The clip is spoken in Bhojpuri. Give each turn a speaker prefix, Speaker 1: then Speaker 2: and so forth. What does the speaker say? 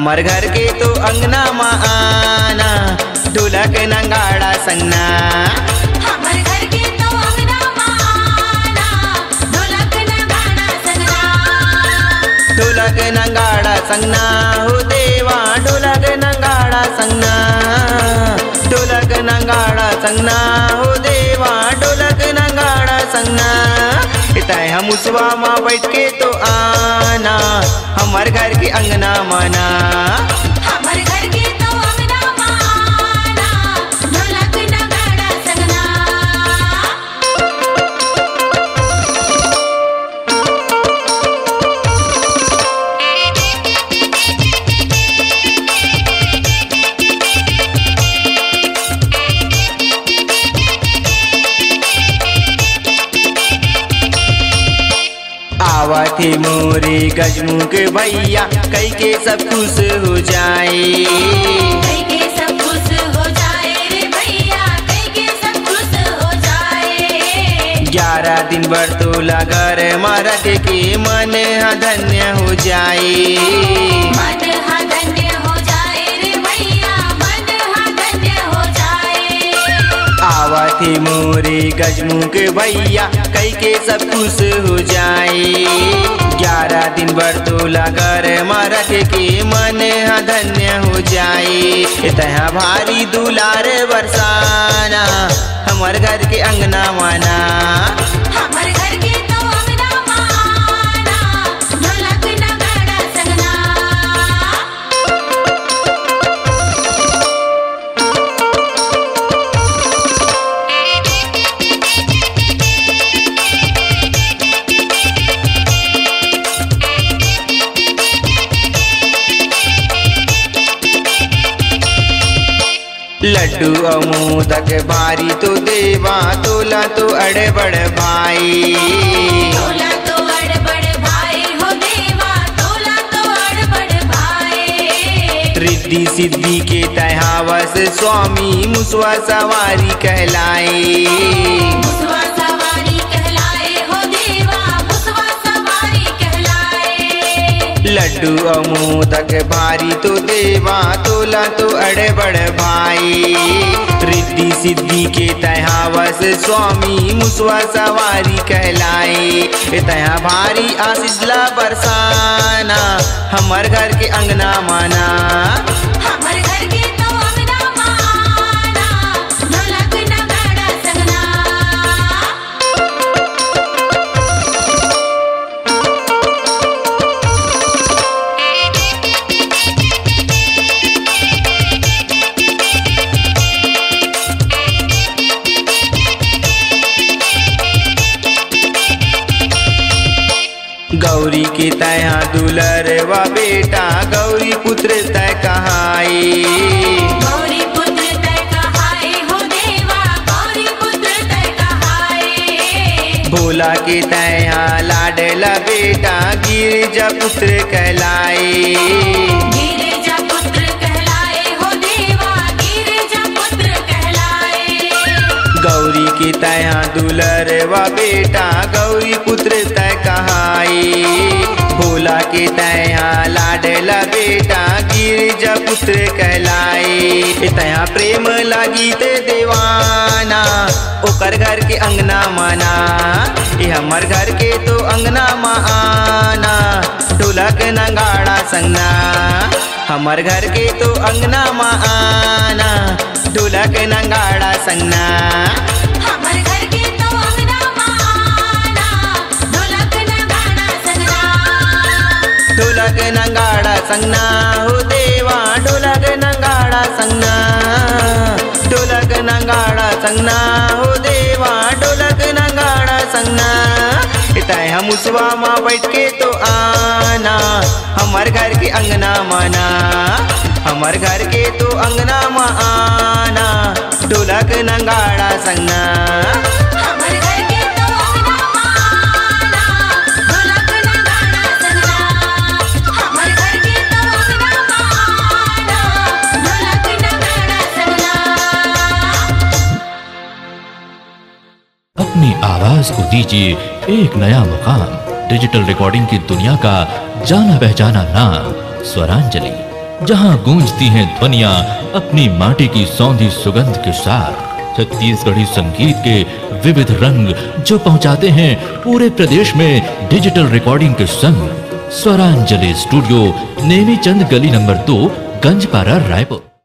Speaker 1: हमर घर के तो अंगना में आना, ढोलक नगाड़ा संगना।
Speaker 2: हमर घर के तो अंगना में आना, ढोलक नगाड़ा संगना।
Speaker 1: ढोलक नगाड़ा संगना हो देवा, ढोलक नगाड़ा संगना। ढोलक नगाड़ा संगना हो देवा, ढोलक नगाड़ा संगना। इताए हम उसवा माँ बैठ के तो आना, हमर घर के अंगना माना।
Speaker 2: हमर घर के तो अंगना में आना, ढोलक नगाड़ा संगना।
Speaker 1: आवत ही मोरे गजमुख भैया, कई के सब खुश हो जाए।
Speaker 2: कई के सब खुश हो जाए रे भैया, कई के सब खुश हो जाए।
Speaker 1: 11 दिन बरतोला घर मारत के मन धन्य हो जाए।
Speaker 2: मन हा धन्य हो जाए रे भैया, मन हा धन्य हो जाए।
Speaker 1: आवत ही मोरे गजमुख भैया, कई के सब खुश हो जाए। 11 दिन बरतोला घर मारत के मन धन्य हो जाए। तहाँ भारी दुलार बरसाना, हमर घर के अंगना माना।
Speaker 2: हमर घर के तो अंगना में आना, ढोलक नगाड़ा संगना।
Speaker 1: लड्डू अमोदक भारी तो देवा, तोला तो अड़े बड़ भाई।
Speaker 2: तोला तो अड़बड़ भाई हो देवा, तोला तो अड़बड़ भाई।
Speaker 1: रिद्धि सिद्धि के तहावस स्वामी, मुसवा सवारी कहलाए।
Speaker 2: मुसवा सवारी कहलाए हो देवा, मुसवा सवारी कहलाए।
Speaker 1: लड्डू अमोदक भारी तो देवा, तोला तो अड़े बड़ भाई। रिद्धि सिद्धि के तहावस स्वामी, मुसवा सवारी कहलाए। तहाँ भारी आशीष ला बरसाना, हमर घर के अंगना माना।
Speaker 2: हमर घर के तो अंगना में आना, ढोलक नगाड़ा संगना।
Speaker 1: गौरी के तया दुलर व बेटा, गौरी पुत्र तय कहाए।
Speaker 2: गौरी पुत्र तय कहाए हो देवा, गौरी पुत्र तय कहाए।
Speaker 1: भोला के तया लाडला बेटा, गिरजा पुत्र कहलाए।
Speaker 2: गिरिजा पुत्र कहलाए हो देवा, गिरिजा पुत्र कहलाए।
Speaker 1: गौरी के तया दुलर व बेटा, गौरी पुत्र तय कहाए। भोला के तया लाडला बेटा, गिरजा पुत्र कहलाए। तया प्रेम लागी ते देवाना, ओकर घर के अंगना माना। ये हमर घर के तो अंगना में आना, ढोलक नगाड़ा संगना। हमर घर के तो अंगना में आना, ढोलक नगाड़ा संगना।
Speaker 2: हमर घर के तो अंगना में आना, ढोलक नगाड़ा संगना।
Speaker 1: ढोलक नगाड़ा संगना हो देवा, ढोलक नगाड़ा संगना। ढोलक नगाड़ा संगना हो देवा, ढोलक नगाड़ा संगना। इताए हम उसवा माँ बैठ के तो आना, हमर घर के अंगना माना। हमर घर के तो अंगना में आना, ढोलक नगाड़ा संगना।
Speaker 2: हमर घर के तो अंगना में आना, ढोलक नगाड़ा संगना। हमर घर के तो अंगना में आना, ढोलक नगाड़ा संगना।
Speaker 3: अपनी आवाज को दीजिए एक नया मुकाम। डिजिटल रिकॉर्डिंग की दुनिया का जाना पहचाना नाम स्वरांजलि। जहां गूंजती हैं ध्वनियां अपनी माटी की सौंधी सुगंध के साथ। छत्तीसगढ़ी संगीत के विविध रंग जो पहुंचाते हैं पूरे प्रदेश में डिजिटल रिकॉर्डिंग के संग। स्वरांजलि स्टूडियो, नेमीचंद गली नंबर 2, गंजपारा, रायपुर।